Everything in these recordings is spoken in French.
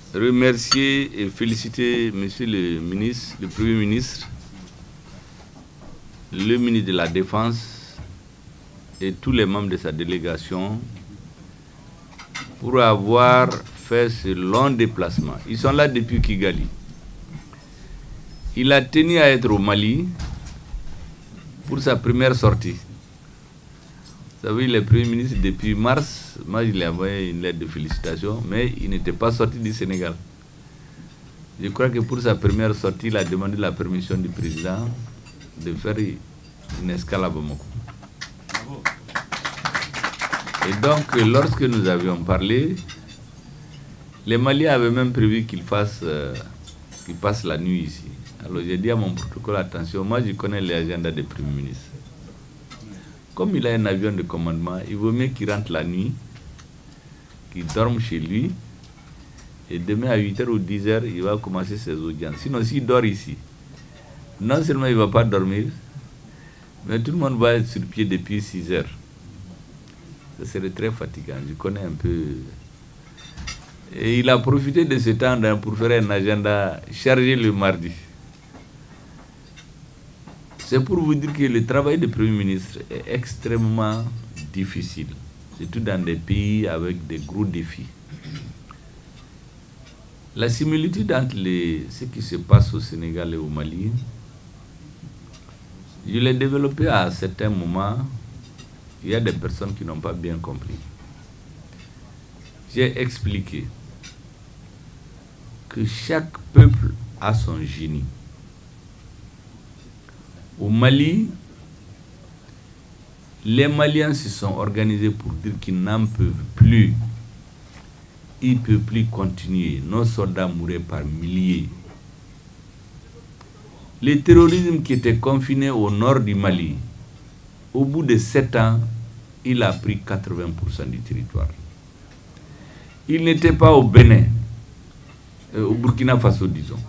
remercier et féliciter Monsieur le ministre, le Premier ministre, le ministre de la Défense et tous les membres de sa délégation pour avoir fait ce long déplacement. Ils sont là depuis Kigali. Il a tenu à être au Mali pour sa première sortie. Vous savez, le Premier ministre, depuis mars, moi je lui ai envoyé une lettre de félicitations, mais il n'était pas sorti du Sénégal. Je crois que pour sa première sortie, il a demandé la permission du président de faire une escale à Bamako. Et donc, lorsque nous avions parlé, les Maliens avaient même prévu qu'il passe la nuit ici. Alors j'ai dit à mon protocole, attention, moi je connais les agendas des premiers ministres. Comme il a un avion de commandement, il vaut mieux qu'il rentre la nuit, qu'il dorme chez lui, et demain à 8h ou 10h, il va commencer ses audiences. Sinon, s'il dort ici, non seulement il ne va pas dormir, mais tout le monde va être sur pied depuis 6h. Ça serait très fatigant, je connais un peu. Et il a profité de ce temps pour faire un agenda chargé le mardi. C'est pour vous dire que le travail du Premier ministre est extrêmement difficile, surtout dans des pays avec des gros défis. La similitude entre ce qui se passe au Sénégal et au Mali, je l'ai développé à certains moments. Il y a des personnes qui n'ont pas bien compris. J'ai expliqué que chaque peuple a son génie. Au Mali, les Maliens se sont organisés pour dire qu'ils n'en peuvent plus. Ils ne peuvent plus continuer. Nos soldats mouraient par milliers. Le terrorisme qui était confiné au nord du Mali, au bout de 7 ans, il a pris 80% du territoire. Il n'était pas au Bénin, au Burkina Faso, disons.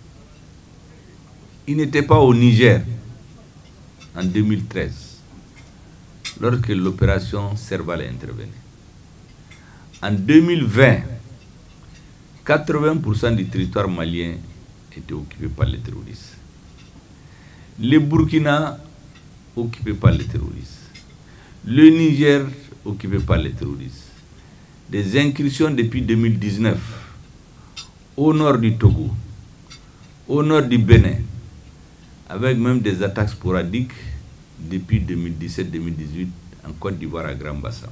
Il n'était pas au Niger en 2013, lorsque l'opération Serval est intervenue. En 2020, 80% du territoire malien était occupé par les terroristes. Le Burkina, occupé par les terroristes. Le Niger, occupé par les terroristes. Des incursions depuis 2019 au nord du Togo, au nord du Bénin, avec même des attaques sporadiques depuis 2017-2018 en Côte d'Ivoire à Grand Bassam.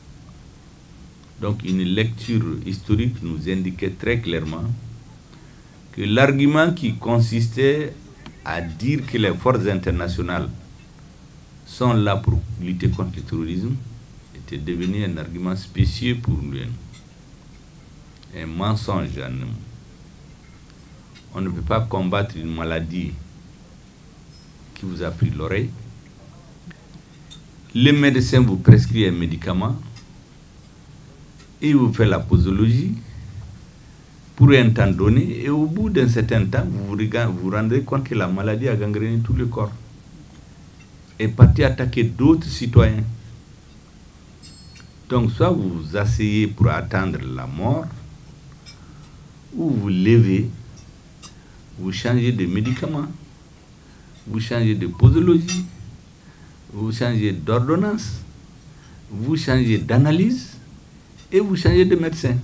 Donc une lecture historique nous indiquait très clairement que l'argument qui consistait à dire que les forces internationales sont là pour lutter contre le terrorisme était devenu un argument spécieux pour nous, un mensonge à nous. On ne peut pas combattre une maladie qui vous a pris l'oreille. Le médecin vous prescrit un médicament et vous fait la posologie pour un temps donné, et au bout d'un certain temps, vous vous rendez compte que la maladie a gangréné tout le corps et parti attaquer d'autres citoyens. Donc soit vous vous asseyez pour attendre la mort, ou vous levez, vous changez de médicament, vous changez de posologie, vous changez d'ordonnance, vous changez d'analyse et vous changez de médecin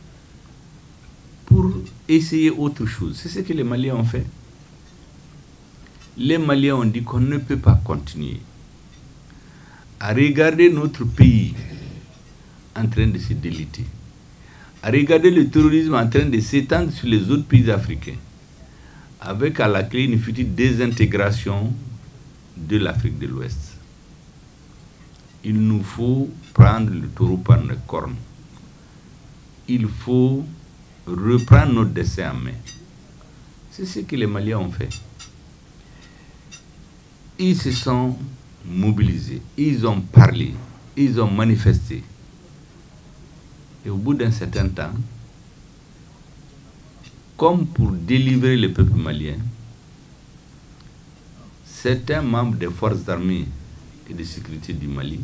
pour essayer autre chose. C'est ce que les Maliens ont fait. Les Maliens ont dit qu'on ne peut pas continuer à regarder notre pays en train de se déliter, à regarder le terrorisme en train de s'étendre sur les autres pays africains, avec à la clé une future désintégration de l'Afrique de l'Ouest. Il nous faut prendre le taureau par les cornes. Il faut reprendre notre destin en main. C'est ce que les Maliens ont fait. Ils se sont mobilisés, ils ont parlé, ils ont manifesté. Et au bout d'un certain temps, comme pour délivrer le peuple malien, certains membres des forces armées et de sécurité du Mali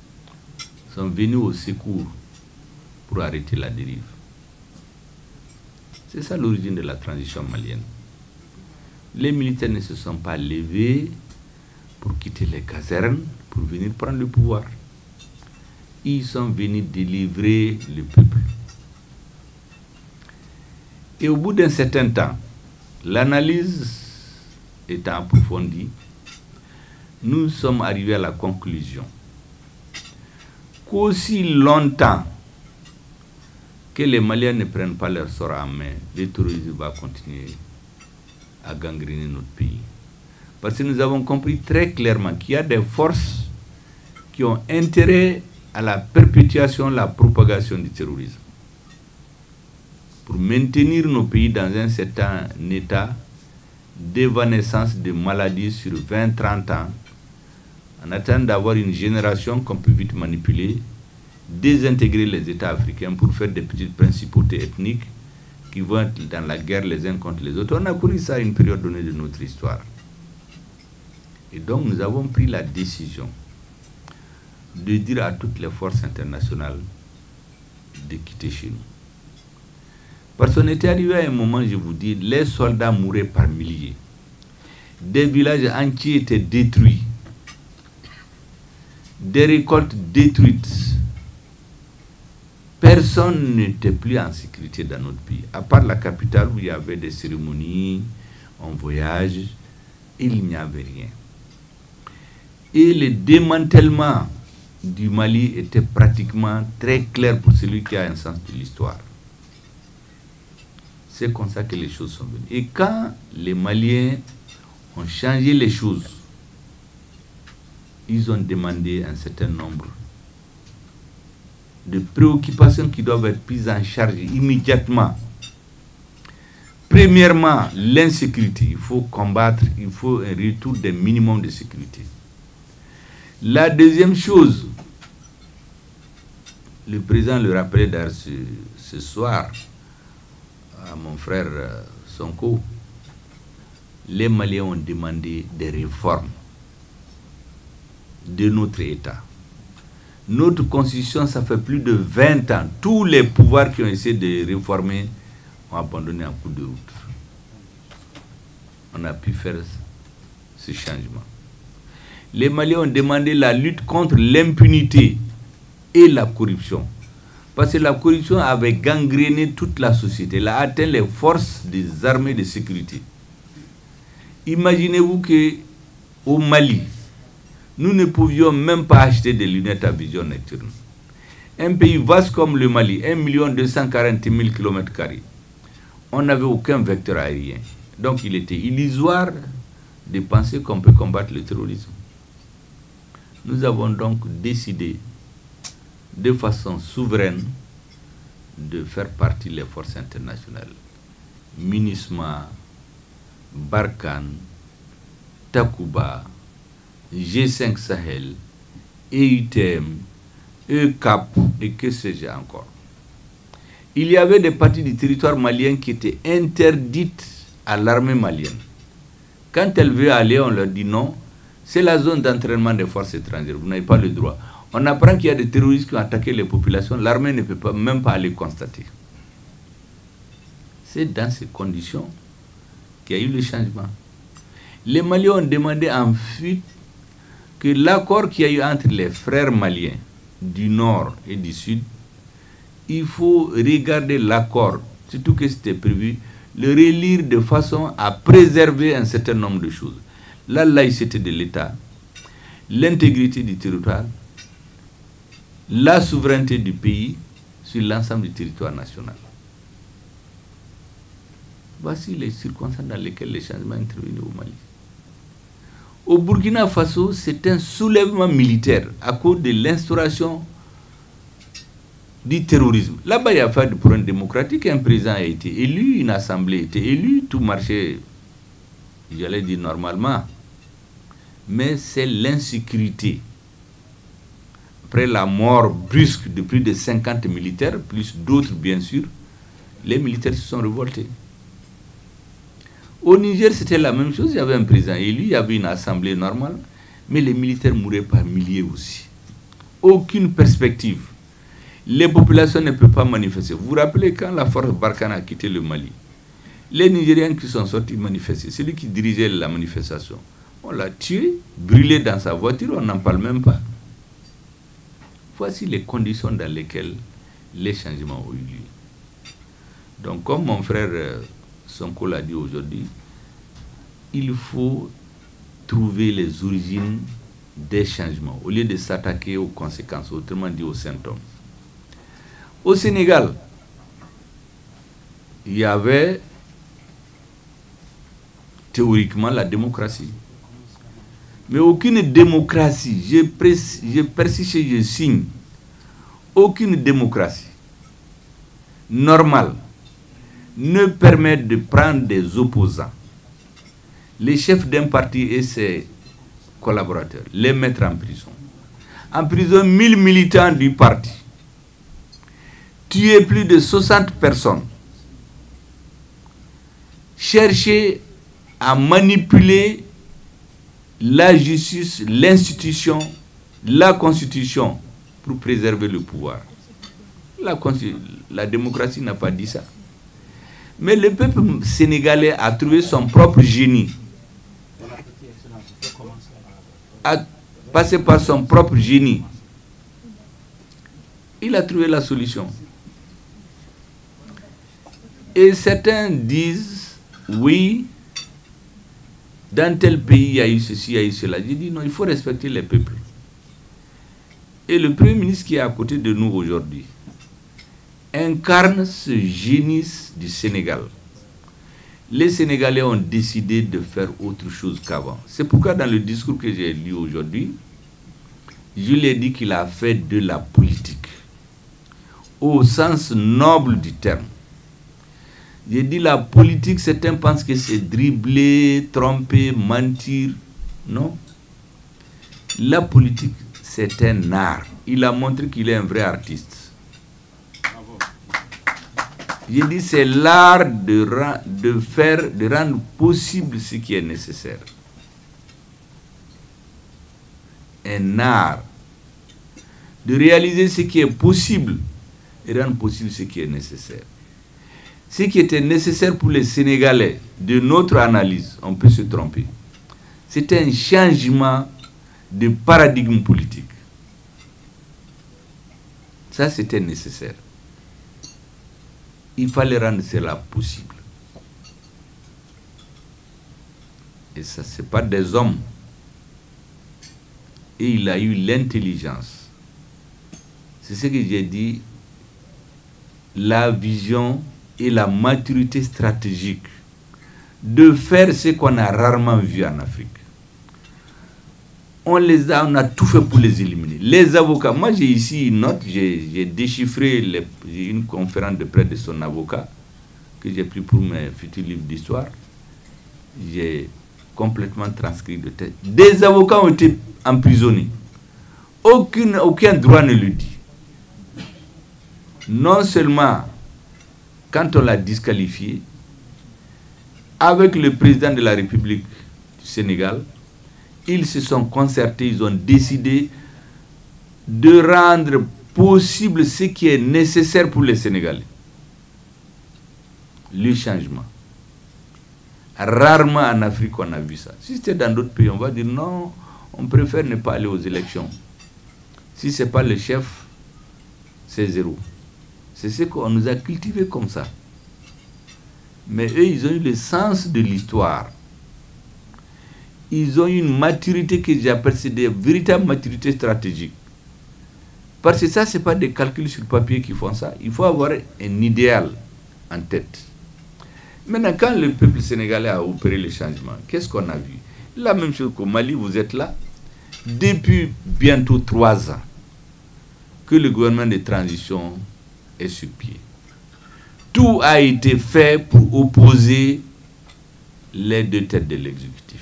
sont venus au secours pour arrêter la dérive. C'est ça l'origine de la transition malienne. Les militaires ne se sont pas levés pour quitter les casernes, pour venir prendre le pouvoir. Ils sont venus délivrer le peuple. Et au bout d'un certain temps, l'analyse étant approfondie, nous sommes arrivés à la conclusion qu'aussi longtemps que les Maliens ne prennent pas leur sort en main, le terrorisme va continuer à gangréner notre pays. Parce que nous avons compris très clairement qu'il y a des forces qui ont intérêt à la perpétuation, la propagation du terrorisme. Pour maintenir nos pays dans un certain état d'évanescence de maladies sur 20-30 ans, en attendant d'avoir une génération qu'on peut vite manipuler, désintégrer les États africains pour faire des petites principautés ethniques qui vont être dans la guerre les uns contre les autres. On a connu ça à une période donnée de notre histoire. Et donc nous avons pris la décision de dire à toutes les forces internationales de quitter chez nous. Parce qu'on était arrivé à un moment, je vous dis, les soldats mouraient par milliers. Des villages entiers étaient détruits. Des récoltes détruites. Personne n'était plus en sécurité dans notre pays. À part la capitale où il y avait des cérémonies, on voyage, il n'y avait rien. Et le démantèlement du Mali était pratiquement très clair pour celui qui a un sens de l'histoire. C'est comme ça que les choses sont venues. Et quand les Maliens ont changé les choses, ils ont demandé un certain nombre de préoccupations qui doivent être prises en charge immédiatement. Premièrement, l'insécurité. Il faut combattre, il faut un retour des minimums de sécurité. La deuxième chose, le président le rappelait d'ailleurs ce soir à mon frère Sonko, les Maliens ont demandé des réformes de notre État. Notre constitution, ça fait plus de 20 ans. Tous les pouvoirs qui ont essayé de réformer ont abandonné en cours de route. On a pu faire ce changement. Les Maliens ont demandé la lutte contre l'impunité et la corruption. Parce que la corruption avait gangréné toute la société. Elle a atteint les forces des armées de sécurité. Imaginez-vous qu'au Mali, nous ne pouvions même pas acheter des lunettes à vision nocturne. Un pays vaste comme le Mali, 1 240 000 km², on n'avait aucun vecteur aérien. Donc il était illusoire de penser qu'on peut combattre le terrorisme. Nous avons donc décidé de façon souveraine de faire partie des forces internationales. MINUSMA, Barkhane, Takuba, G5 Sahel, EUTM, ECAP et que sais-je encore. Il y avait des parties du territoire malien qui étaient interdites à l'armée malienne. Quand elle veut aller, on leur dit non, c'est la zone d'entraînement des forces étrangères, vous n'avez pas le droit. On apprend qu'il y a des terroristes qui ont attaqué les populations, l'armée ne peut même pas aller constater. C'est dans ces conditions qu'il y a eu le changement. Les Maliens ont demandé en fuite que l'accord qu'il y a eu entre les frères maliens du nord et du sud, il faut regarder l'accord, surtout que c'était prévu, le relire de façon à préserver un certain nombre de choses. La laïcité de l'État, l'intégrité du territoire, la souveraineté du pays sur l'ensemble du territoire national. Voici les circonstances dans lesquelles les changements sont intervenus au Mali. Au Burkina Faso, c'est un soulèvement militaire à cause de l'instauration du terrorisme. Là-bas, il y a pas de problème démocratique. Un président a été élu, une assemblée a été élue, tout marchait, j'allais dire normalement. Mais c'est l'insécurité. Après la mort brusque de plus de 50 militaires, plus d'autres bien sûr, les militaires se sont révoltés. Au Niger, c'était la même chose. Il y avait un président élu, il y avait une assemblée normale, mais les militaires mouraient par milliers aussi. Aucune perspective. les populations ne peuvent pas manifester. Vous vous rappelez quand la force Barkhane a quitté le Mali, les Nigériens qui sont sortis manifester, celui qui dirigeait la manifestation, on l'a tué, brûlé dans sa voiture, on n'en parle même pas. Voici les conditions dans lesquelles les changements ont eu lieu. Donc, comme mon frère Sonko l'a dit aujourd'hui, il faut trouver les origines des changements au lieu de s'attaquer aux conséquences, autrement dit aux symptômes. Au Sénégal, il y avait théoriquement la démocratie. Mais aucune démocratie, je persiste et je signe, aucune démocratie normale ne permet de prendre des opposants, les chefs d'un parti et ses collaborateurs, les mettre en prison. En prison, 1000 militants du parti, tuer plus de 60 personnes, chercher à manipuler la justice, l'institution, la constitution pour préserver le pouvoir. La démocratie n'a pas dit ça. Mais le peuple sénégalais a trouvé son propre génie. A passé par son propre génie. Il a trouvé la solution. Et certains disent, oui, dans tel pays, il y a eu ceci, il y a eu cela. J'ai dit, non, il faut respecter les peuples. Et le Premier ministre qui est à côté de nous aujourd'hui incarne ce génie du Sénégal. Les Sénégalais ont décidé de faire autre chose qu'avant. C'est pourquoi dans le discours que j'ai lu aujourd'hui, je lui ai dit qu'il a fait de la politique, au sens noble du terme. J'ai dit la politique, certains pensent que c'est dribbler, tromper, mentir. Non. La politique, c'est un art. Il a montré qu'il est un vrai artiste. J'ai dit c'est l'art de rendre possible ce qui est nécessaire. Un art de réaliser ce qui est possible et rendre possible ce qui est nécessaire. Ce qui était nécessaire pour les Sénégalais, de notre analyse, on peut se tromper, c'était un changement de paradigme politique. Ça, c'était nécessaire. Il fallait rendre cela possible. Et ça, ce n'est pas des hommes. Et il a eu l'intelligence. C'est ce que j'ai dit, la vision et la maturité stratégique de faire ce qu'on a rarement vu en Afrique. On a tout fait pour les éliminer. Les avocats, moi j'ai ici une note, j'ai déchiffré une conférence de presse de son avocat que j'ai pris pour mes futurs livres d'histoire. J'ai complètement transcrit de tête. Des avocats ont été emprisonnés. Aucun droit ne le dit. Non seulement quand on l'a disqualifié, avec le président de la République du Sénégal, ils se sont concertés, ils ont décidé de rendre possible ce qui est nécessaire pour les Sénégalais. Le changement. Rarement en Afrique on a vu ça. Si c'était dans d'autres pays, on va dire non, on préfère ne pas aller aux élections. Si ce n'est pas le chef, c'est zéro. C'est ce qu'on nous a cultivé comme ça. Mais eux, ils ont eu le sens de l'histoire. Ils ont eu une maturité que j'appelle, c'est des véritables maturités stratégiques. Parce que ça, ce n'est pas des calculs sur papier qui font ça. Il faut avoir un idéal en tête. Maintenant, quand le peuple sénégalais a opéré le changement, qu'est-ce qu'on a vu? La même chose qu'au Mali, vous êtes là. Depuis bientôt 3 ans que le gouvernement de transition est sur pied. Tout a été fait pour opposer les deux têtes de l'exécutif.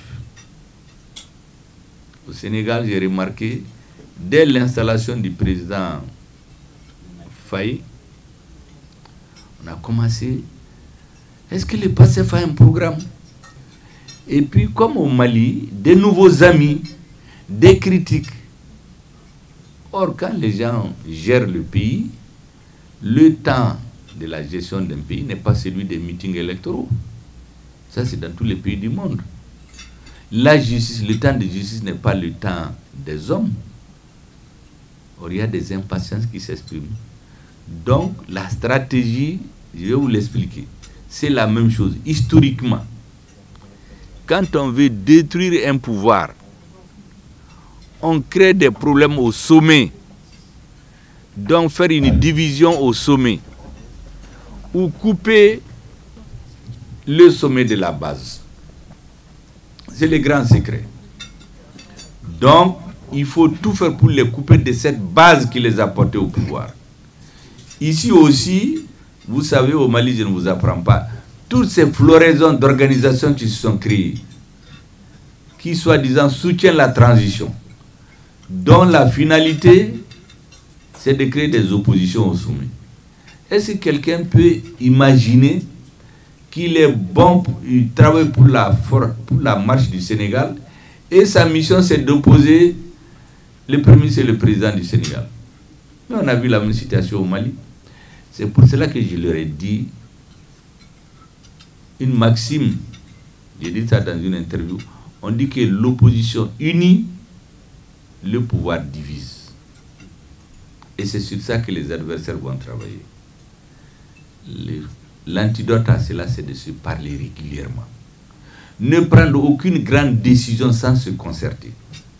Au Sénégal, j'ai remarqué, dès l'installation du président Faye, on a commencé, est-ce que le PASTEF a un programme? Et puis, comme au Mali, des nouveaux amis, des critiques. Or, quand les gens gèrent le pays, Le temps de la gestion d'un pays n'est pas celui des meetings électoraux. Ça, c'est dans tous les pays du monde. La justice, le temps de justice n'est pas le temps des hommes. Or, il y a des impatiences qui s'expriment. Donc, la stratégie, je vais vous l'expliquer, c'est la même chose. Historiquement, quand on veut détruire un pouvoir, on crée des problèmes au sommet. Donc, faire une division au sommet ou couper le sommet de la base. C'est le grand secret. Donc, il faut tout faire pour les couper de cette base qui les a portés au pouvoir. Ici aussi, vous savez, au Mali, je ne vous apprends pas, toutes ces floraisons d'organisations qui se sont créées, qui soi-disant soutiennent la transition, dont la finalité, c'est de créer des oppositions au sommet. Est-ce que quelqu'un peut imaginer qu'il est bon, il travaille pour la marche du Sénégal, et sa mission c'est d'opposer le premier, c'est le président du Sénégal. Mais on a vu la même situation au Mali. C'est pour cela que je leur ai dit une maxime, j'ai dit ça dans une interview, on dit que l'opposition unie, le pouvoir divise. Et c'est sur ça que les adversaires vont travailler. L'antidote à cela, c'est de se parler régulièrement. Ne prendre aucune grande décision sans se concerter.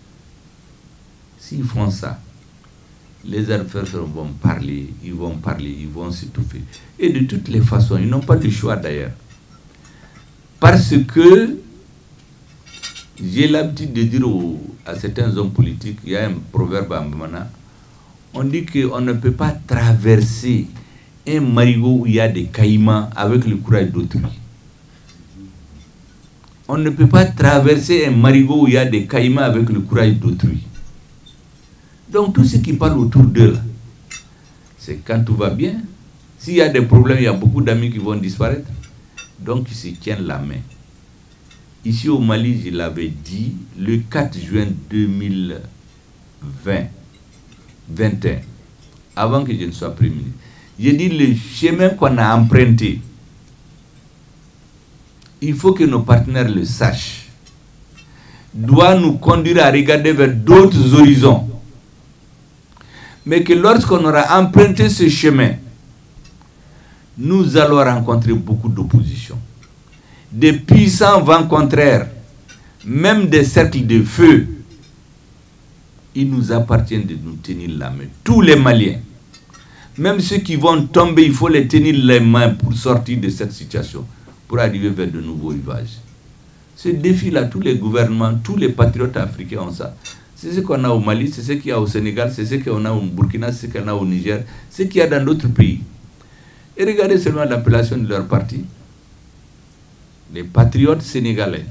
S'ils font ça, les adversaires vont parler, ils vont s'étouffer. Et de toutes les façons, ils n'ont pas de choix d'ailleurs. Parce que j'ai l'habitude de dire à certains hommes politiques, il y a un proverbe en Mbamana, on dit qu'on ne peut pas traverser un marigot où il y a des caïmans avec le courage d'autrui. On ne peut pas traverser un marigot où il y a des caïmans avec le courage d'autrui. Donc tout ce qui parle autour d'eux, c'est quand tout va bien. S'il y a des problèmes, il y a beaucoup d'amis qui vont disparaître. Donc ils se tiennent la main. Ici au Mali, je l'avais dit, le 4 juin 2021, avant que je ne sois Premier ministre, j'ai dit le chemin qu'on a emprunté, il faut que nos partenaires le sachent, doit nous conduire à regarder vers d'autres horizons. Mais que lorsqu'on aura emprunté ce chemin, nous allons rencontrer beaucoup d'opposition. Des puissants vents contraires, même des cercles de feu. Il nous appartient de nous tenir la main. Tous les Maliens, même ceux qui vont tomber, il faut les tenir les mains pour sortir de cette situation, pour arriver vers de nouveaux rivages. Ce défi-là, tous les gouvernements, tous les patriotes africains ont ça. C'est ce qu'on a au Mali, c'est ce qu'il y a au Sénégal, c'est ce qu'on a au Burkina, c'est ce qu'on a au Niger, c'est ce qu'il y a dans d'autres pays. Et regardez seulement l'appellation de leur parti. Les patriotes sénégalais.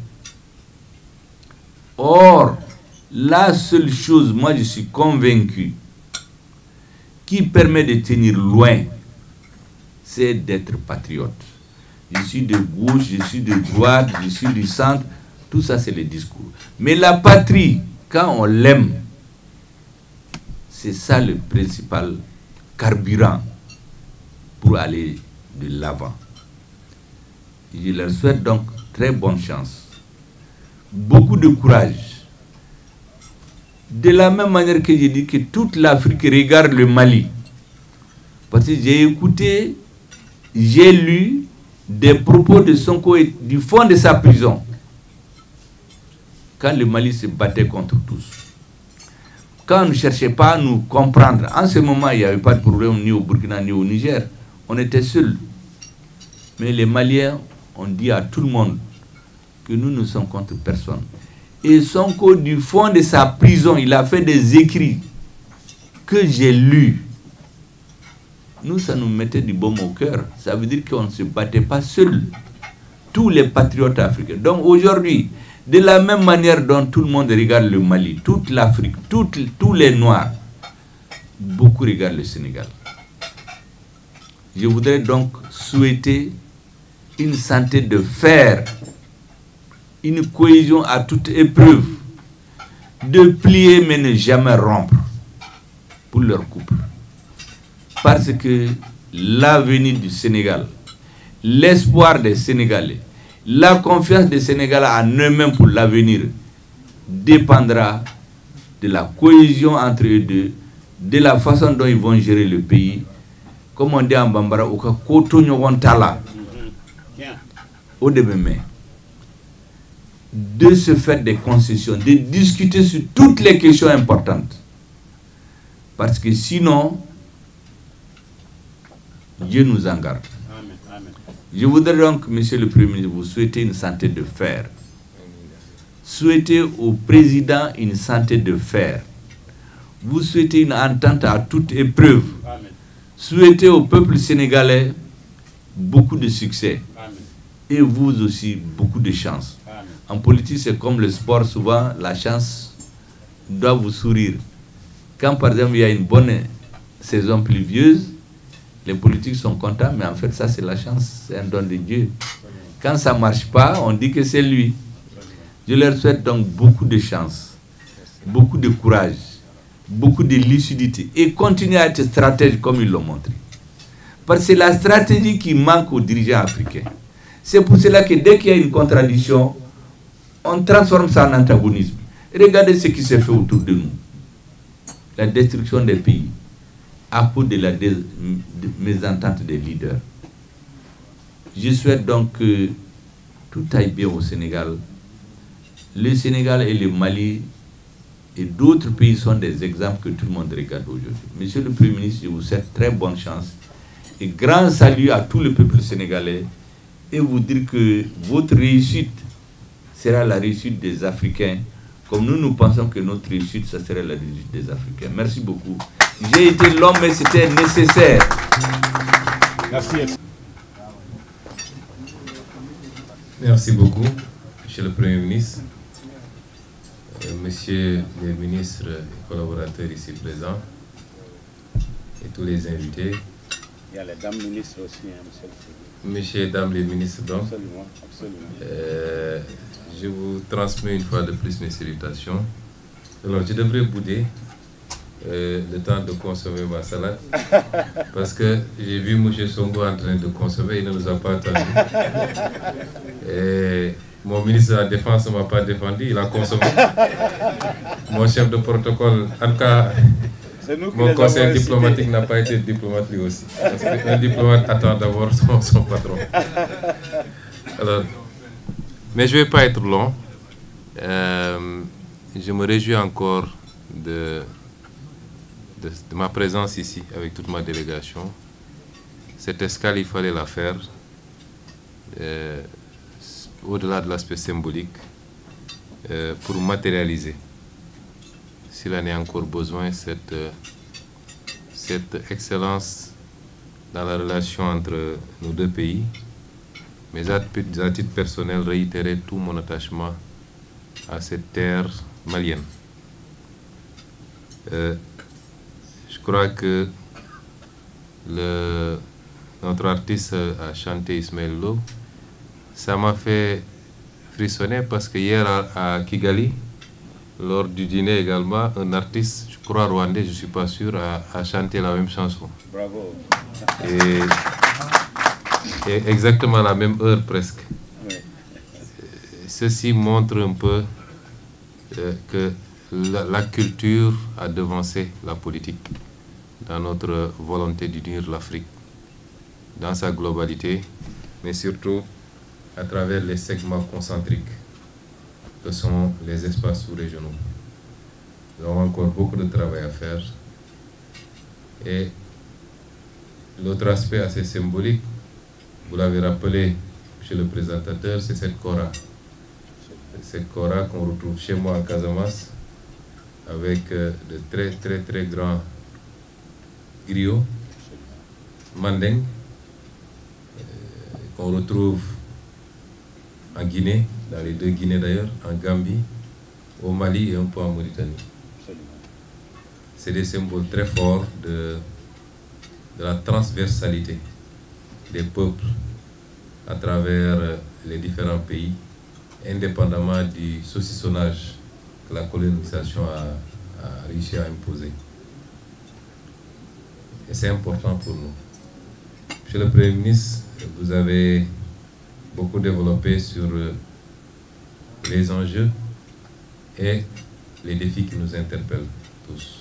Or, la seule chose, moi je suis convaincu, qui permet de tenir loin, c'est d'être patriote. Je suis de gauche, je suis de droite, je suis du centre, tout ça c'est le discours. Mais la patrie, quand on l'aime, c'est ça le principal carburant pour aller de l'avant. Je leur souhaite donc très bonne chance, beaucoup de courage. De la même manière que j'ai dit que toute l'Afrique regarde le Mali. Parce que j'ai écouté, j'ai lu des propos de Sonko du fond de sa prison. Quand le Mali se battait contre tous. Quand on ne cherchait pas à nous comprendre, en ce moment, il n'y avait pas de problème ni au Burkina ni au Niger. On était seuls. Mais les Maliens ont dit à tout le monde que nous ne sommes contre personne. Et Sonko, du fond de sa prison, il a fait des écrits que j'ai lus. Nous, ça nous mettait du baume au cœur. Ça veut dire qu'on ne se battait pas seul. Tous les patriotes africains. Donc aujourd'hui, de la même manière dont tout le monde regarde le Mali, toute l'Afrique, tous les Noirs, beaucoup regardent le Sénégal. Je voudrais donc souhaiter une santé de fer, une cohésion à toute épreuve, de plier mais ne jamais rompre pour leur couple. Parce que l'avenir du Sénégal, l'espoir des Sénégalais, la confiance des Sénégalais en eux-mêmes pour l'avenir dépendra de la cohésion entre eux deux, de la façon dont ils vont gérer le pays. Comme on dit en Bambara, au demain, de se faire des concessions, de discuter sur toutes les questions importantes. Parce que sinon, Dieu nous en garde. Je voudrais donc, Monsieur le Premier ministre, vous souhaiter une santé de fer. Souhaitez au président une santé de fer. Vous souhaitez une entente à toute épreuve. Souhaitez au peuple sénégalais beaucoup de succès. Et vous aussi, beaucoup de chance. En politique, c'est comme le sport, souvent, la chance doit vous sourire. Quand, par exemple, il y a une bonne saison pluvieuse, les politiques sont contents, mais en fait, ça, c'est la chance, c'est un don de Dieu. Quand ça ne marche pas, on dit que c'est lui. Je leur souhaite donc beaucoup de chance, beaucoup de courage, beaucoup de lucidité, et continuer à être stratège comme ils l'ont montré. Parce que c'est la stratégie qui manque aux dirigeants africains. C'est pour cela que dès qu'il y a une contradiction, on transforme ça en antagonisme. Regardez ce qui se fait autour de nous. La destruction des pays à cause de la mésentente des leaders. Je souhaite donc que tout aille bien au Sénégal. Le Sénégal et le Mali et d'autres pays sont des exemples que tout le monde regarde aujourd'hui. Monsieur le Premier ministre, je vous souhaite très bonne chance et grand salut à tout le peuple sénégalais et vous dire que votre réussite sera la réussite des Africains, comme nous pensons que notre réussite, ça serait la réussite des Africains. Merci beaucoup. J'ai été long, mais c'était nécessaire. Merci. Merci beaucoup, Monsieur le Premier ministre, Messieurs les ministres et collaborateurs ici présents, et tous les invités. Il y a les dames ministres aussi, hein, monsieur. Messieurs et dames les ministres, donc. Absolument, absolument. Je vous transmets une fois de plus mes salutations. Alors, je devrais bouder le temps de consommer ma salade parce que j'ai vu M. Sonko en train de consommer, il ne nous a pas attendu. Et mon ministre de la Défense ne m'a pas défendu, il a consommé. Mon chef de protocole, en tout cas, mon conseil diplomatique n'a pas été diplomate lui aussi. Parce qu'un diplomate attend d'abord son patron. Alors, mais je ne vais pas être long. Je me réjouis encore de ma présence ici avec toute ma délégation. Cette escale, il fallait la faire au-delà de l'aspect symbolique pour matérialiser, s'il en est encore besoin, cette excellence dans la relation entre nos deux pays. Mais à titre personnel, réitérer tout mon attachement à cette terre malienne. Je crois que notre artiste a chanté Ismaël Lo. Ça m'a fait frissonner parce que hier à Kigali, lors du dîner également, un artiste, je crois rwandais, je ne suis pas sûr, a chanté la même chanson. Bravo. Et exactement à la même heure presque. Oui. Ceci montre un peu que la culture a devancé la politique dans notre volonté d'unir l'Afrique dans sa globalité, mais surtout à travers les segments concentriques que sont les espaces sous-régionaux. Nous avons encore beaucoup de travail à faire. Et l'autre aspect assez symbolique, vous l'avez rappelé, monsieur le présentateur, c'est cette kora. Cette kora qu'on retrouve chez moi en Casamance, avec de très grands griots, mandingues, qu'on retrouve en Guinée, dans les deux Guinées d'ailleurs, en Gambie, au Mali et un peu en Mauritanie. C'est des symboles très forts de la transversalité des peuples à travers les différents pays, indépendamment du saucissonnage que la colonisation a réussi à imposer. Et c'est important pour nous. Monsieur le Premier ministre, vous avez beaucoup développé sur les enjeux et les défis qui nous interpellent tous.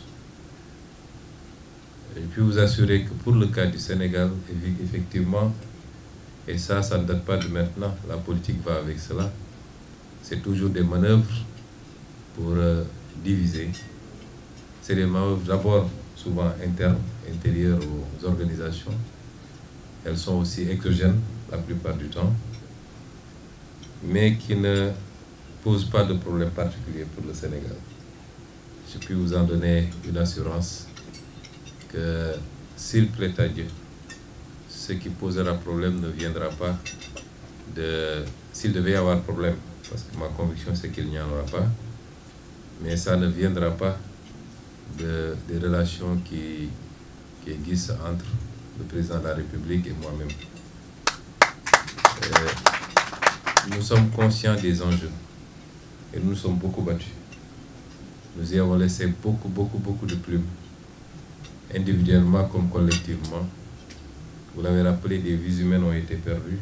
Je puis vous assurer que pour le cas du Sénégal, effectivement, et ça ne date pas de maintenant, la politique va avec cela, c'est toujours des manœuvres pour diviser. C'est des manœuvres d'abord souvent internes, intérieures aux organisations. Elles sont aussi exogènes la plupart du temps, mais qui ne posent pas de problème particulier pour le Sénégal. Je puis vous en donner une assurance que s'il plaît à Dieu, ce qui posera problème ne viendra pas de... S'il devait y avoir problème, parce que ma conviction c'est qu'il n'y en aura pas, mais ça ne viendra pas des relations qui existent entre le président de la République et moi-même. Nous sommes conscients des enjeux et nous nous sommes beaucoup battus. Nous y avons laissé beaucoup de plumes, individuellement comme collectivement. Vous l'avez rappelé, des vies humaines ont été perdues,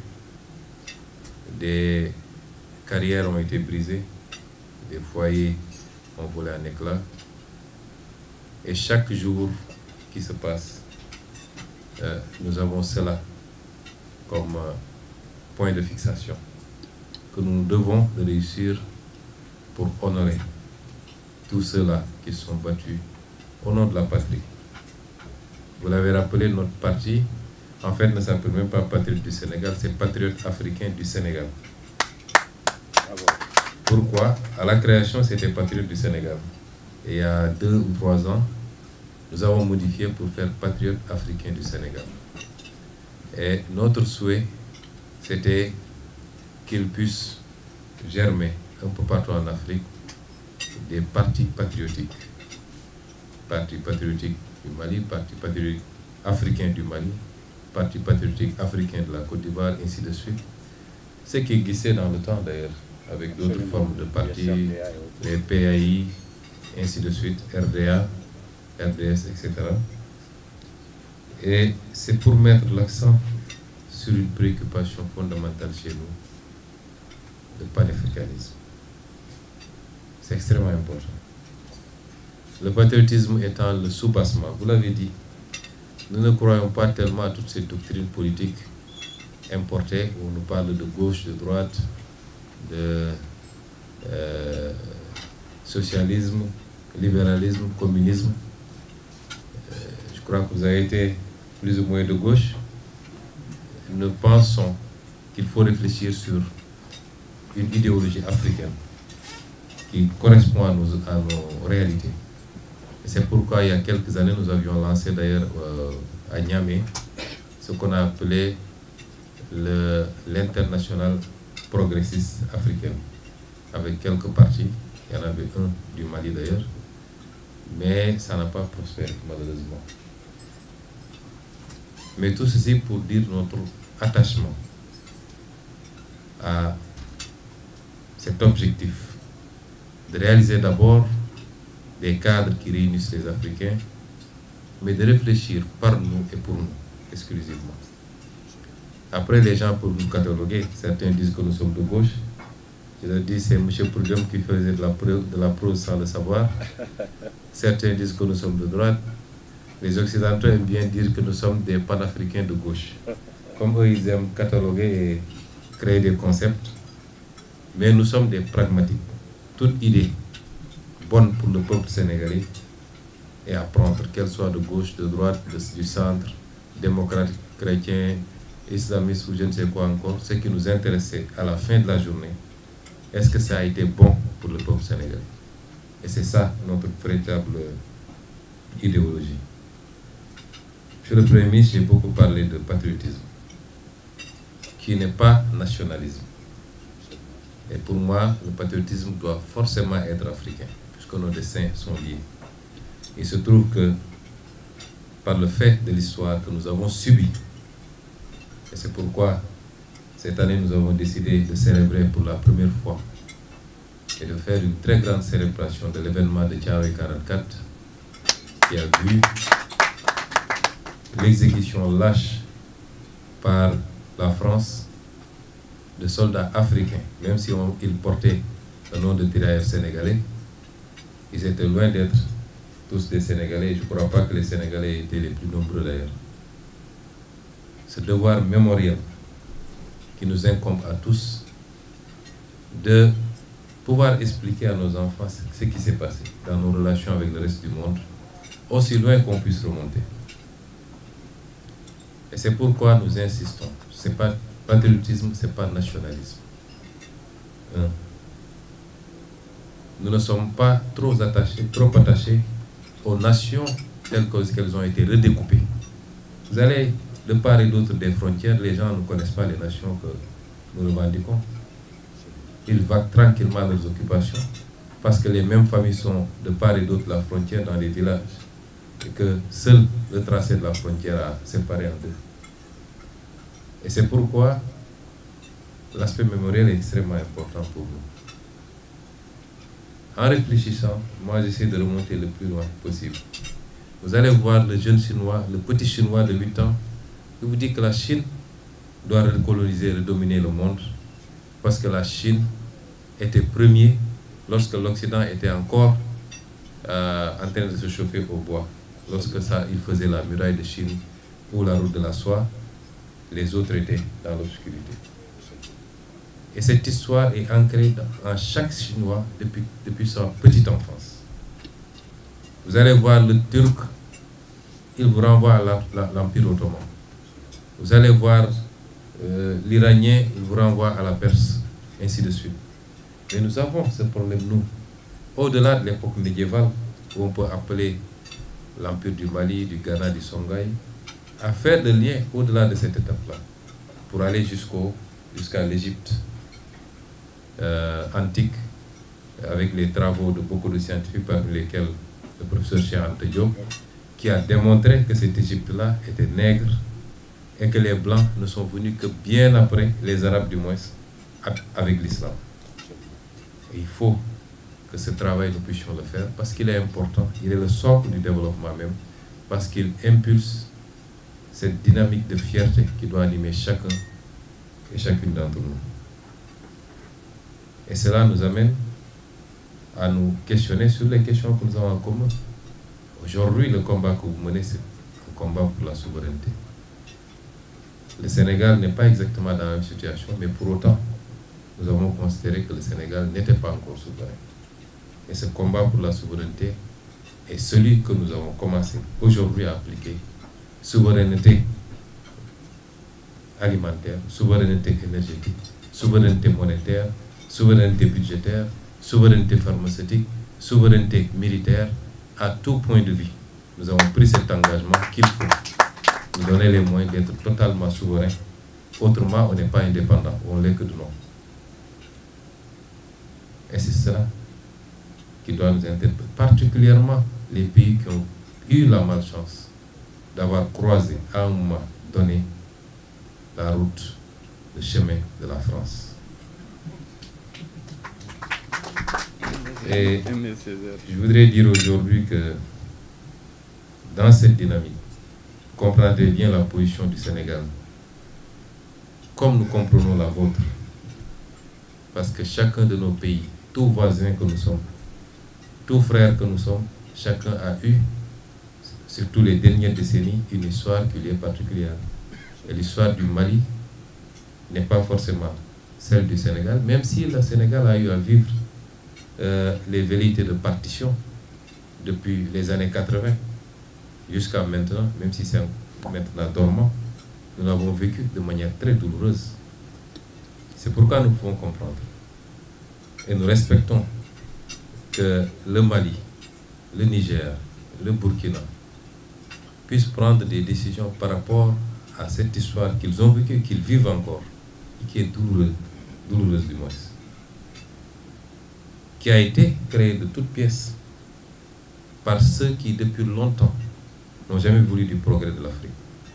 des carrières ont été brisées, des foyers ont volé en éclats. Et chaque jour qui se passe, nous avons cela comme point de fixation, que nous devons réussir pour honorer tous ceux-là qui sont battus au nom de la patrie. Vous l'avez rappelé, notre parti, en fait, ne s'appelle même pas Patriote du Sénégal, c'est Patriote africain du Sénégal. Pourquoi? À la création, c'était Patriote du Sénégal. Et il y a 2 ou 3 ans, nous avons modifié pour faire Patriote africain du Sénégal. Et notre souhait, c'était qu'il puisse germer un peu partout en Afrique des partis patriotiques. Parti patriotique du Mali, Parti patriotique africain du Mali, Parti patriotique africain de la Côte d'Ivoire, ainsi de suite. Ce qui existait dans le temps d'ailleurs, avec d'autres formes de partis, les PAI, ainsi de suite, RDA, RDS, etc. Et c'est pour mettre l'accent sur une préoccupation fondamentale chez nous, le panafricanisme. C'est extrêmement important. Le patriotisme étant le soubassement, vous l'avez dit, nous ne croyons pas tellement à toutes ces doctrines politiques importées où on nous parle de gauche, de droite, de socialisme, libéralisme, communisme. Je crois que vous avez été plus ou moins de gauche. Nous pensons qu'il faut réfléchir sur une idéologie africaine qui correspond à nos réalités. Et c'est pourquoi il y a quelques années, nous avions lancé d'ailleurs à Niamey ce qu'on a appelé l'international progressiste africaine, avec quelques partis. Il y en avait un du Mali d'ailleurs, mais ça n'a pas prospéré malheureusement. Mais tout ceci pour dire notre attachement à cet objectif de réaliser d'abord des cadres qui réunissent les Africains, mais de réfléchir par nous et pour nous, exclusivement. Après, les gens peuvent nous cataloguer. Certains disent que nous sommes de gauche. Je leur dis, c'est M. Prudhomme qui faisait de la prose sans le savoir. Certains disent que nous sommes de droite. Les Occidentaux aiment bien dire que nous sommes des panafricains de gauche. Comme eux, ils aiment cataloguer et créer des concepts. Mais nous sommes des pragmatiques. Toute idée bonne pour le peuple sénégalais est à prendre, qu'elle soit de gauche, de droite, du centre, démocrate, chrétien, islamiste ou je ne sais quoi encore. Ce qui nous intéressait à la fin de la journée, est-ce que ça a été bon pour le peuple sénégalais? Et c'est ça notre véritable idéologie. Monsieur le Premier ministre, j'ai beaucoup parlé de patriotisme, qui n'est pas nationalisme. Et pour moi, le patriotisme doit forcément être africain, puisque nos destins sont liés. Il se trouve que, par le fait de l'histoire que nous avons subi, et c'est pourquoi cette année nous avons décidé de célébrer pour la première fois et de faire une très grande célébration de l'événement de Thiaroye 44, qui a vu l'exécution lâche par la France de soldats africains, même si ils portaient le nom de tirailleurs sénégalais, ils étaient loin d'être tous des Sénégalais. Je ne crois pas que les Sénégalais étaient les plus nombreux d'ailleurs. Ce devoir mémoriel qui nous incombe à tous de pouvoir expliquer à nos enfants ce qui s'est passé dans nos relations avec le reste du monde, aussi loin qu'on puisse remonter. Et c'est pourquoi nous insistons. Ce n'est pas patriotisme, ce n'est pas nationalisme. Nous ne sommes pas trop attachés aux nations telles qu'elles ont été redécoupées. Vous allez de part et d'autre des frontières, les gens ne connaissent pas les nations que nous revendiquons. Ils vaquent tranquillement à leurs occupations parce que les mêmes familles sont de part et d'autre de la frontière dans les villages et que seul le tracé de la frontière a séparé en deux. Et c'est pourquoi l'aspect mémoriel est extrêmement important pour nous. En réfléchissant, moi j'essaie de remonter le plus loin possible. Vous allez voir le jeune Chinois, le petit Chinois de 8 ans, qui vous dit que la Chine doit recoloniser, redominer le monde, parce que la Chine était premier lorsque l'Occident était encore en train de se chauffer au bois. Lorsque il faisait la muraille de Chine ou la route de la soie, les autres étaient dans l'obscurité. Et cette histoire est ancrée en chaque Chinois depuis sa petite enfance. Vous allez voir le Turc, il vous renvoie à l'Empire ottoman. Vous allez voir l'Iranien, il vous renvoie à la Perse, ainsi de suite. Mais nous avons ce problème, nous, au-delà de l'époque médiévale, où on peut appeler l'Empire du Mali, du Ghana, du Songhai, à faire le lien au-delà de cette étape-là, pour aller jusqu'à l'Égypte antique, avec les travaux de beaucoup de scientifiques, parmi lesquels le professeur Cheikh Anta Diop, qui a démontré que cette Égypte-là était nègre et que les Blancs ne sont venus que bien après, les Arabes du moins, avec l'islam. Il faut que ce travail, nous puissions le faire parce qu'il est important, il est le socle du développement même, parce qu'il impulse cette dynamique de fierté qui doit animer chacun et chacune d'entre nous. Et cela nous amène à nous questionner sur les questions que nous avons en commun. Aujourd'hui, le combat que vous menez, c'est un combat pour la souveraineté. Le Sénégal n'est pas exactement dans la même situation, mais pour autant, nous avons considéré que le Sénégal n'était pas encore souverain. Et ce combat pour la souveraineté est celui que nous avons commencé aujourd'hui à appliquer. Souveraineté alimentaire, souveraineté énergétique, souveraineté monétaire, souveraineté budgétaire, souveraineté pharmaceutique, souveraineté militaire, à tout point de vue. Nous avons pris cet engagement qu'il faut nous donner les moyens d'être totalement souverains. Autrement, on n'est pas indépendant, on l'est que de nom. Et c'est cela qui doit nous interpeller, particulièrement les pays qui ont eu la malchance d'avoir croisé à un moment donné la route, le chemin de la France. Et je voudrais dire aujourd'hui que dans cette dynamique, vous comprendrez bien la position du Sénégal, comme nous comprenons la vôtre, parce que chacun de nos pays, tout voisin que nous sommes, tout frère que nous sommes, chacun a eu, surtout les dernières décennies, une histoire qui lui est particulière. Et l'histoire du Mali n'est pas forcément celle du Sénégal, même si le Sénégal a eu à vivre les velléités de partition depuis les années 80 jusqu'à maintenant, même si c'est maintenant dormant, nous l'avons vécu de manière très douloureuse. C'est pourquoi nous pouvons comprendre et nous respectons que le Mali, le Niger, le Burkina puissent prendre des décisions par rapport à cette histoire qu'ils ont vécue, qu'ils vivent encore, et qui est douloureuse du moins, qui a été créée de toutes pièces par ceux qui, depuis longtemps, n'ont jamais voulu du progrès de l'Afrique.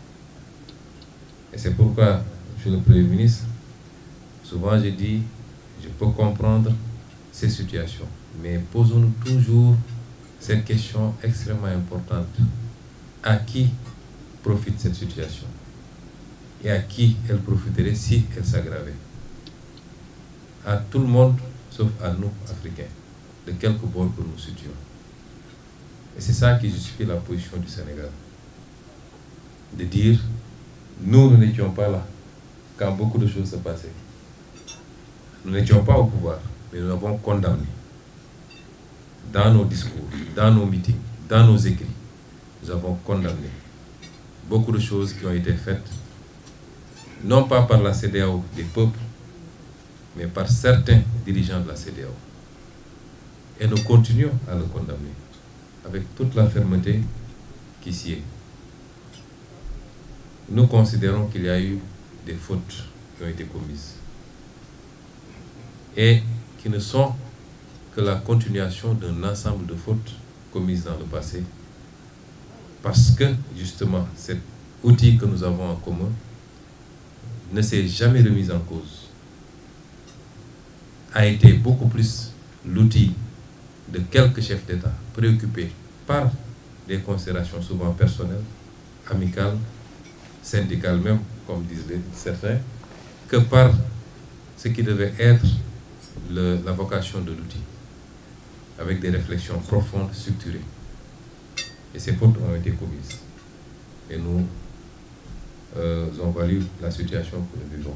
Et c'est pourquoi, Monsieur le Premier ministre, souvent je dis, je peux comprendre ces situations, mais posons-nous toujours cette question extrêmement importante. À qui profite cette situation? et à qui elle profiterait si elle s'aggravait. À tout le monde, sauf à nous, Africains, de quelque bord que nous situons. Et c'est ça qui justifie la position du Sénégal. De dire, nous n'étions pas là quand beaucoup de choses se passaient. Nous n'étions pas au pouvoir, mais nous avons condamné. Dans nos discours, dans nos meetings, dans nos écrits, nous avons condamné beaucoup de choses qui ont été faites, non pas par la CEDEAO des peuples, mais par certains dirigeants de la CEDEAO. Et nous continuons à le condamner avec toute la fermeté qui s'y est. Nous considérons qu'il y a eu des fautes qui ont été commises et qui ne sont que la continuation d'un ensemble de fautes commises dans le passé, parce que justement cet outil que nous avons en commun ne s'est jamais remis en cause, a été beaucoup plus l'outil de quelques chefs d'État préoccupés par des considérations souvent personnelles, amicales, syndicales même, comme disent certains, que par ce qui devait être la vocation de l'outil, avec des réflexions profondes, structurées. Et ces fautes ont été commises. Et nous ont valu la situation que nous vivons.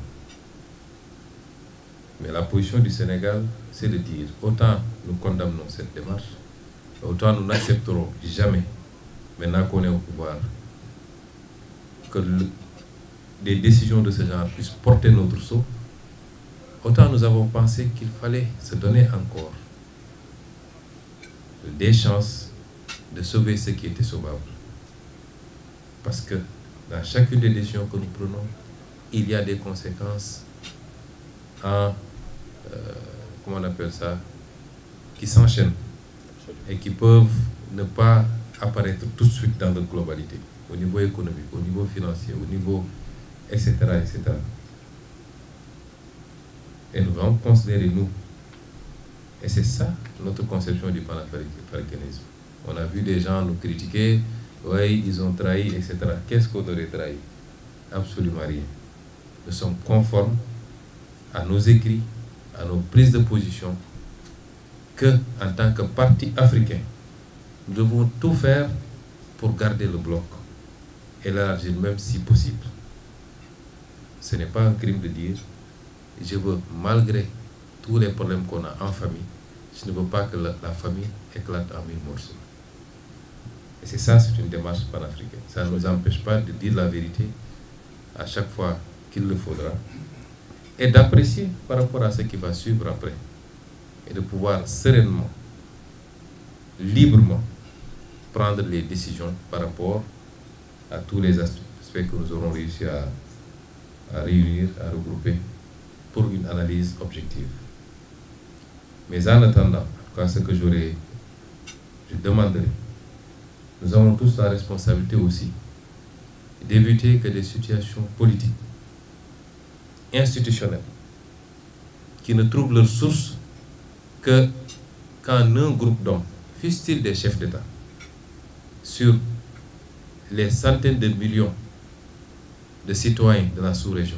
Mais la position du Sénégal, c'est de dire, autant nous condamnons cette démarche, autant nous n'accepterons jamais, maintenant qu'on est au pouvoir, que des décisions de ce genre puissent porter notre sceau. Autant nous avons pensé qu'il fallait se donner encore des chances de sauver ce qui était sauvable. Parce que dans chacune des décisions que nous prenons, il y a des conséquences comment on appelle ça, qui s'enchaînent et qui peuvent ne pas apparaître tout de suite dans leur globalité, au niveau économique, au niveau financier, au niveau etc. etc. Et nous allons considérer, nous, et c'est ça notre conception du panafricanisme. On a vu des gens nous critiquer, oui, ils ont trahi, etc. Qu'est-ce qu'on aurait trahi? Absolument rien. Nous sommes conformes à nos écrits, à nos prises de position, que en tant que parti africain, nous devons tout faire pour garder le bloc et l'élargir même si possible. Ce n'est pas un crime de dire je veux, malgré tous les problèmes qu'on a en famille, je ne veux pas que la famille éclate en mille morceaux. Et c'est ça, c'est une démarche panafricaine. Ça ne nous empêche pas de dire la vérité à chaque fois qu'il le faudra et d'apprécier par rapport à ce qui va suivre après et de pouvoir sereinement, librement prendre les décisions par rapport à tous les aspects que nous aurons réussi à réunir, à regrouper pour une analyse objective. Mais en attendant, en tout cas ce que je demanderai, nous avons tous la responsabilité aussi d'éviter que des situations politiques, institutionnelles, qui ne trouvent leur source que quand un groupe d'hommes, fussent-ils des chefs d'État, sur les centaines de millions de citoyens de la sous-région,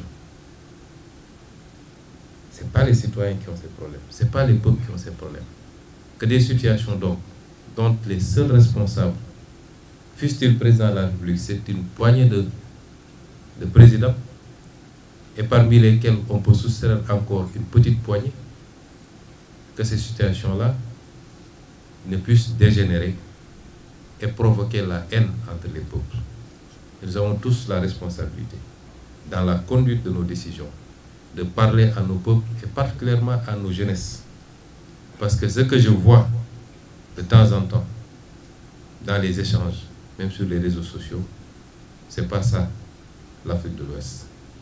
ce n'est pas les citoyens qui ont ces problèmes, ce n'est pas les peuples qui ont ces problèmes, que des situations d'hommes dont les seuls responsables, fussent-ils président de la République, c'est une poignée de présidents, et parmi lesquels on peut soustraire encore une petite poignée, que ces situations-là ne puissent dégénérer et provoquer la haine entre les peuples. Et nous avons tous la responsabilité, dans la conduite de nos décisions, de parler à nos peuples et particulièrement à nos jeunesses. Parce que ce que je vois de temps en temps dans les échanges, même sur les réseaux sociaux, c'est pas ça l'Afrique de l'Ouest.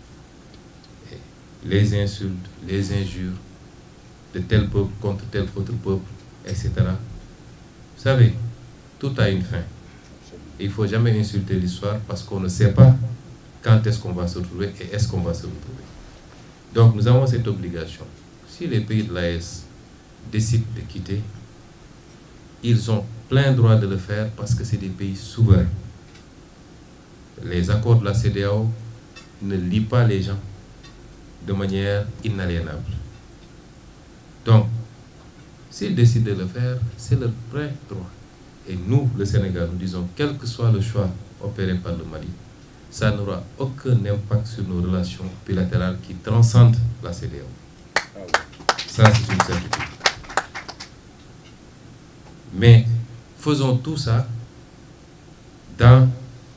Les insultes, les injures de tel peuple contre tel autre peuple, etc. Vous savez, tout a une fin. Et il ne faut jamais insulter l'histoire parce qu'on ne sait pas quand est-ce qu'on va se retrouver et est-ce qu'on va se retrouver. Donc nous avons cette obligation. Si les pays de l'AES décident de quitter, ils ont plein droit de le faire parce que c'est des pays souverains. Les accords de la CEDEAO ne lie pas les gens de manière inaliénable. Donc, s'ils décident de le faire, c'est leur vrai droit. Et nous, le Sénégal, nous disons, quel que soit le choix opéré par le Mali, ça n'aura aucun impact sur nos relations bilatérales qui transcendent la CEDEAO. Ça, c'est une certitude. Mais faisons tout ça dans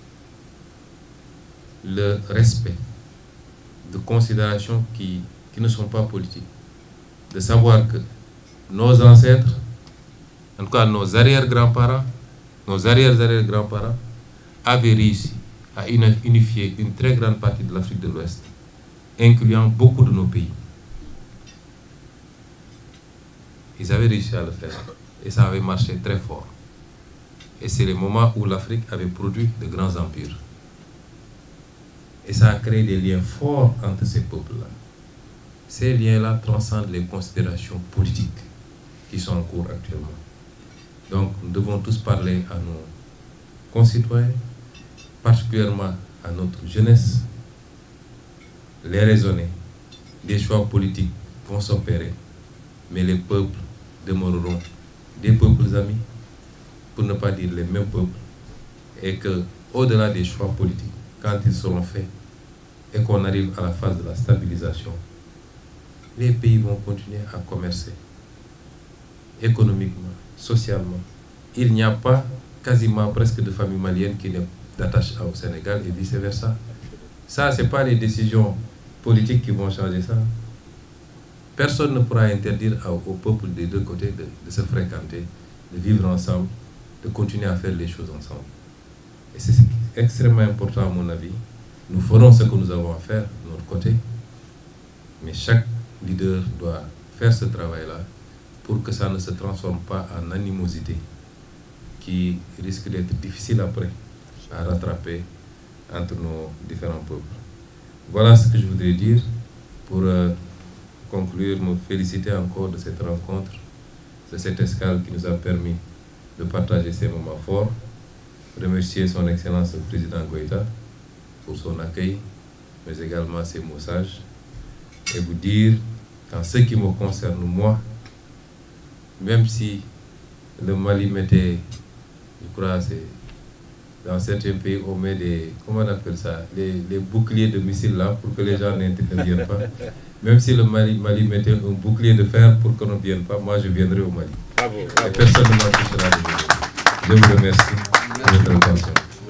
le respect de considérations qui ne sont pas politiques. De savoir que nos ancêtres, en tout cas nos arrière-grands-parents, nos arrière-arrière-grands-parents, avaient réussi à unifier une très grande partie de l'Afrique de l'Ouest, incluant beaucoup de nos pays. Ils avaient réussi à le faire et ça avait marché très fort. Et c'est le moment où l'Afrique avait produit de grands empires. Et ça a créé des liens forts entre ces peuples-là. Ces liens-là transcendent les considérations politiques qui sont en cours actuellement. Donc nous devons tous parler à nos concitoyens, particulièrement à notre jeunesse, les raisonner. Des choix politiques vont s'opérer, mais les peuples demeureront des peuples amis, pour ne pas dire les mêmes peuples, et que, au-delà des choix politiques, quand ils seront faits, et qu'on arrive à la phase de la stabilisation, les pays vont continuer à commercer, économiquement, socialement. Il n'y a pas quasiment presque de famille malienne qui n'est d'attache au Sénégal et vice-versa. Ça, ce n'est pas les décisions politiques qui vont changer ça. Personne ne pourra interdire au peuple des deux côtés de se fréquenter, de vivre ensemble, de continuer à faire les choses ensemble. Et c'est extrêmement important à mon avis. Nous ferons ce que nous avons à faire de notre côté, mais chaque leader doit faire ce travail-là pour que ça ne se transforme pas en animosité qui risque d'être difficile après à rattraper entre nos différents peuples. Voilà ce que je voudrais dire pour conclure, me féliciter encore de cette rencontre, de cette escale qui nous a permis de partager ces moments forts, remercier son Excellence le Président Goïta pour son accueil, mais également ses mots sages, et vous dire qu'en ce qui me concerne, moi, même si le Mali mettait, je crois, dans certains pays, on met des, comment on appelle ça, les boucliers de missiles là pour que les gens n'interviennent pas. Même si le Mali mettait un bouclier de fer pour qu'on ne vienne pas, moi je viendrai au Mali. Bravo, bravo. Et personne ne m'empêchera de venir. Je vous remercie de votre attention.